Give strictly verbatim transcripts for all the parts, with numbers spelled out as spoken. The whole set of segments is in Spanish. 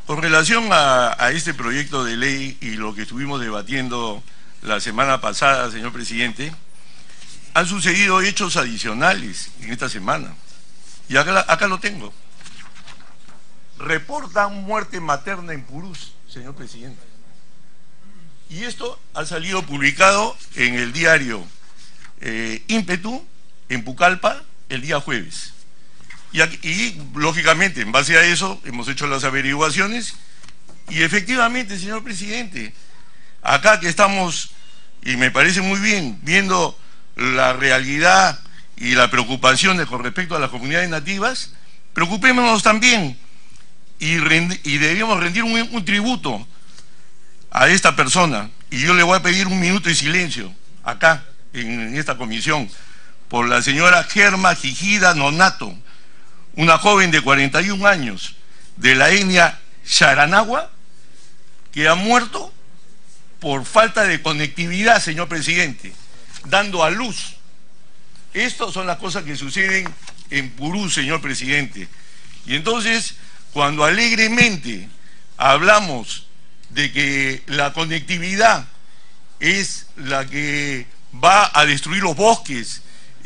Con relación a, a este proyecto de ley y lo que estuvimos debatiendo la semana pasada, señor presidente, han sucedido hechos adicionales en esta semana. Y acá, acá lo tengo. Reportan muerte materna en Purús, señor presidente. Y esto ha salido publicado en el diario eh, Ímpetu, en Pucallpa, el día jueves. Y, aquí, y, lógicamente, en base a eso, hemos hecho las averiguaciones y efectivamente, señor presidente, acá que estamos, y me parece muy bien, viendo la realidad y la preocupación de, con respecto a las comunidades nativas, preocupémonos también y, y debemos rendir un, un tributo a esta persona. Y yo le voy a pedir un minuto de silencio acá, en, en esta comisión, por la señora Germa Gigida Nonato, una joven de cuarenta y un años de la etnia Sharanagua, que ha muerto por falta de conectividad, señor presidente, dando a luz. Estas son las cosas que suceden en Purús, señor presidente. Y entonces, cuando alegremente hablamos de que la conectividad es la que va a destruir los bosques,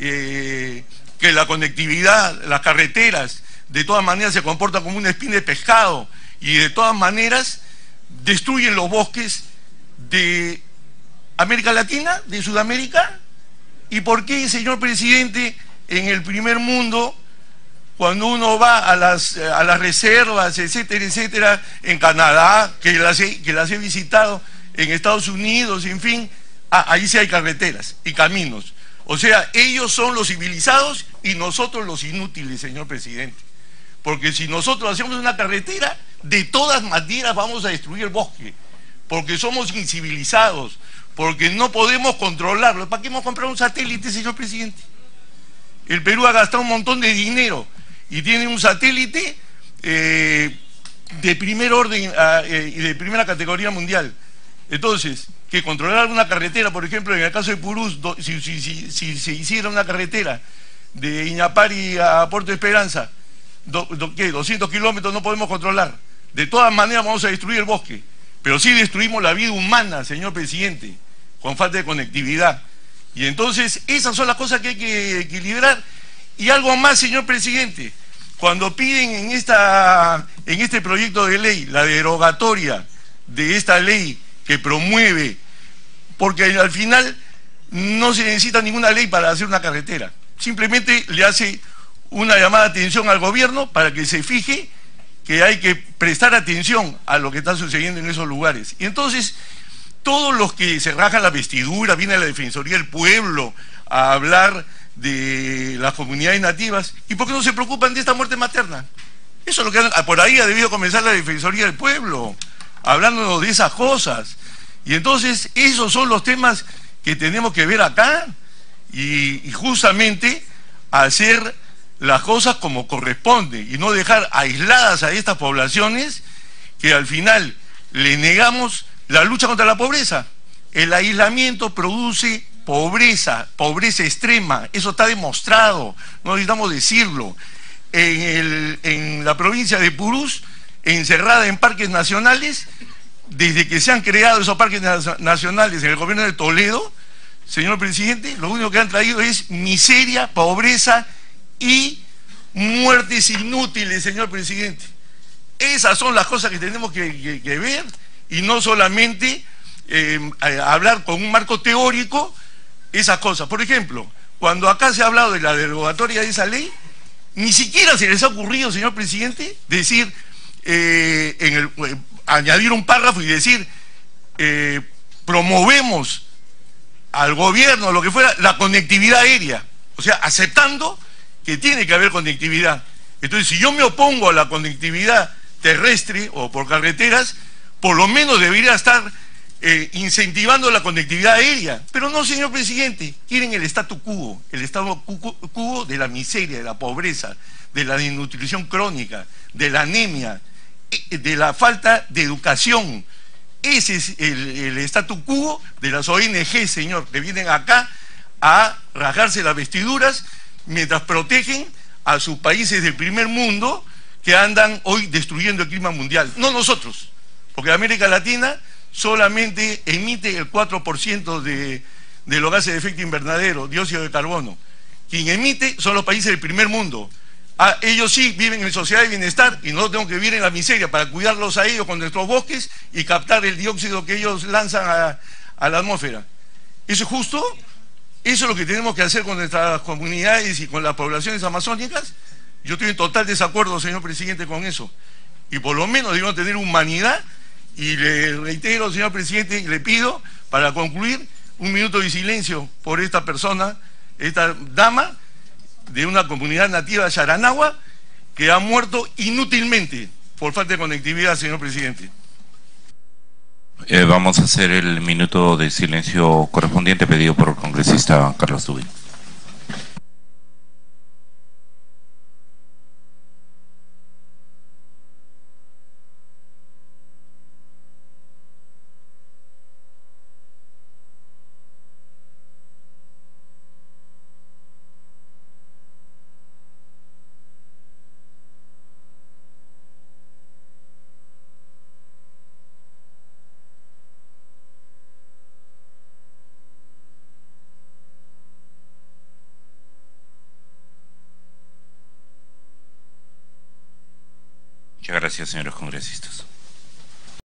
eh, que la conectividad, las carreteras, de todas maneras se comportan como una espina de pescado y de todas maneras destruyen los bosques de América Latina, de Sudamérica. ¿Y por qué, señor presidente, en el primer mundo, cuando uno va a las, a las reservas, etcétera, etcétera, en Canadá, que las he, que las he visitado, en Estados Unidos, en fin, ah, ahí sí hay carreteras y caminos? O sea, ellos son los civilizados y nosotros los inútiles, señor presidente. Porque si nosotros hacemos una carretera, de todas maneras vamos a destruir el bosque, porque somos incivilizados, porque no podemos controlarlo. ¿Para qué hemos comprado un satélite, señor presidente? El Perú ha gastado un montón de dinero y tiene un satélite eh, de primer orden y eh, de primera categoría mundial. Entonces, que controlar una carretera, por ejemplo, en el caso de Purús, do, si, si, si, si se hiciera una carretera de Iñapari a Puerto Esperanza, do, do, ¿qué? doscientos kilómetros no podemos controlar. De todas maneras vamos a destruir el bosque, pero sí destruimos la vida humana, señor presidente, con falta de conectividad. Y entonces esas son las cosas que hay que equilibrar. Y algo más, señor presidente, cuando piden en, esta, en este proyecto de ley la derogatoria de esta ley que promueve, porque al final no se necesita ninguna ley para hacer una carretera, simplemente le hace una llamada de atención al gobierno para que se fije que hay que prestar atención a lo que está sucediendo en esos lugares. Y entonces todos los que se rajan la vestidura, viene a la Defensoría del Pueblo a hablar de las comunidades nativas, ¿y por qué no se preocupan de esta muerte materna? Eso es lo que por ahí ha debido comenzar la Defensoría del Pueblo, hablándonos de esas cosas. Y entonces esos son los temas que tenemos que ver acá y, y justamente hacer las cosas como corresponde y no dejar aisladas a estas poblaciones que al final le negamos la lucha contra la pobreza. El aislamiento produce pobreza, pobreza extrema, eso está demostrado, no necesitamos decirlo. En, el, en la provincia de Purús, encerrada en parques nacionales, desde que se han creado esos parques nacionales en el gobierno de Toledo, señor presidente, lo único que han traído es miseria, pobreza y muertes inútiles, señor presidente. Esas son las cosas que tenemos que, que, que ver y no solamente eh, hablar con un marco teórico esas cosas. Por ejemplo, cuando acá se ha hablado de la derogatoria de esa ley, ni siquiera se les ha ocurrido, señor presidente, decir, eh, en el, eh, añadir un párrafo y decir, eh, promovemos al gobierno, lo que fuera, la conectividad aérea. O sea, aceptando que tiene que haber conectividad. Entonces, si yo me opongo a la conectividad terrestre o por carreteras, por lo menos debería estar eh, incentivando la conectividad aérea. Pero no, señor presidente, quieren el statu quo, el statu quo de la miseria, de la pobreza, de la desnutrición crónica, de la anemia, de la falta de educación. Ese es el, el statu quo de las O N G, señor, que vienen acá a rasgarse las vestiduras mientras protegen a sus países del primer mundo, que andan hoy destruyendo el clima mundial, no nosotros, porque América Latina solamente emite el cuatro por ciento de, de los gases de efecto invernadero, dióxido de carbono. Quien emite son los países del primer mundo. Ah, ellos sí viven en sociedad de bienestar y nosotros tenemos que vivir en la miseria para cuidarlos a ellos con nuestros bosques y captar el dióxido que ellos lanzan a, a la atmósfera. ¿Eso es justo? ¿Eso es lo que tenemos que hacer con nuestras comunidades y con las poblaciones amazónicas? Yo estoy en total desacuerdo, señor presidente, con eso. Y por lo menos debemos tener humanidad, y le reitero, señor presidente, y le pido, para concluir, un minuto de silencio por esta persona, esta dama de una comunidad nativa Yaranagua que ha muerto inútilmente por falta de conectividad, señor presidente. Eh, vamos a hacer el minuto de silencio correspondiente pedido por el congresista Carlos Tubín. Muchas gracias, señores congresistas.